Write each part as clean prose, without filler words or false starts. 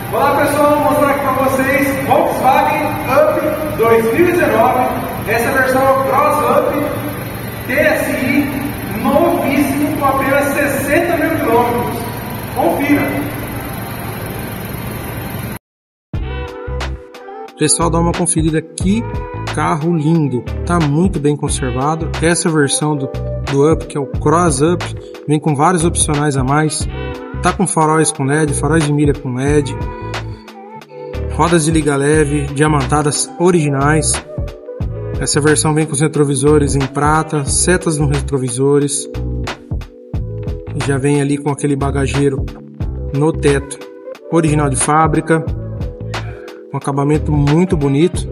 Olá pessoal, vou mostrar aqui para vocês Volkswagen Up 2019. Essa versão é o Cross Up TSI novíssimo com apenas 60 mil quilômetros. Confira! Pessoal, dá uma conferida aqui, carro lindo, tá muito bem conservado. Essa versão do Up, que é o Cross Up, vem com vários opcionais a mais. Tá com faróis com LED, faróis de milha com LED, rodas de liga leve, diamantadas originais. Essa versão vem com os retrovisores em prata, setas nos retrovisores. Já vem ali com aquele bagageiro no teto, original de fábrica. Um acabamento muito bonito.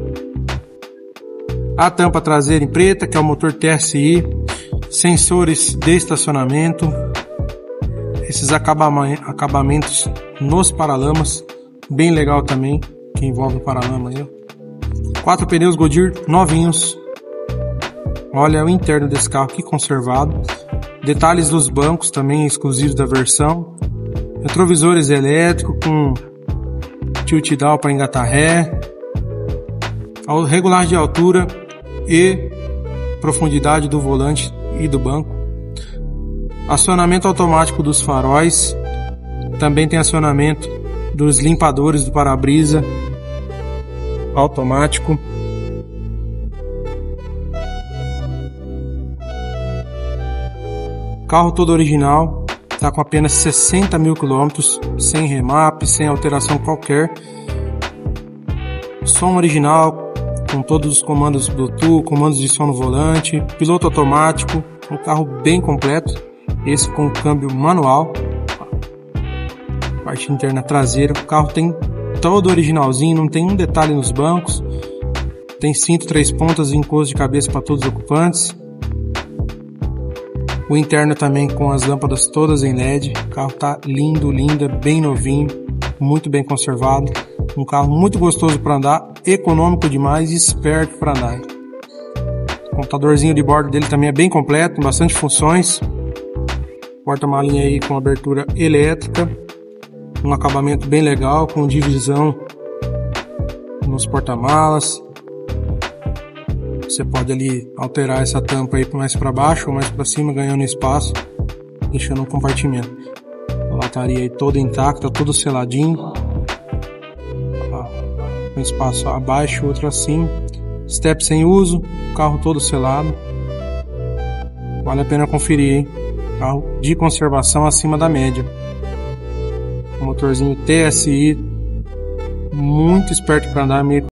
A tampa traseira em preta, que é o motor TSI. Sensores de estacionamento. Esses acabamentos nos paralamas, bem legal também, que envolve o paralama aí. 4 pneus Goodyear novinhos. Olha o interno desse carro, que conservado. Detalhes dos bancos também exclusivos da versão. Retrovisores elétricos com tilt down para engatar ré, regulagem de altura e profundidade do volante e do banco, acionamento automático dos faróis, também tem acionamento dos limpadores do para-brisa automático. Carro todo original. Está com apenas 60 mil quilômetros, sem remap, sem alteração qualquer. Som original, com todos os comandos Bluetooth, comandos de som no volante, piloto automático, um carro bem completo. Esse com câmbio manual, parte interna traseira. O carro tem todo originalzinho, não tem um detalhe nos bancos. Tem cinto 3 pontas e encosto de cabeça para todos os ocupantes. O interno também com as lâmpadas todas em LED. O carro tá lindo, linda, bem novinho, muito bem conservado. Um carro muito gostoso para andar, econômico demais e esperto para andar. O computadorzinho de bordo dele também é bem completo, com bastante funções. Porta-malinha aí com abertura elétrica. Um acabamento bem legal, com divisão nos porta-malas. Você pode ali alterar essa tampa aí mais para baixo ou mais para cima, ganhando espaço, deixando um compartimento. A lataria aí toda intacta, todo seladinho. Um espaço abaixo, outro acima. Step sem uso, carro todo selado. Vale a pena conferir, hein? Carro de conservação acima da média. Motorzinho TSI, muito esperto para andar, meio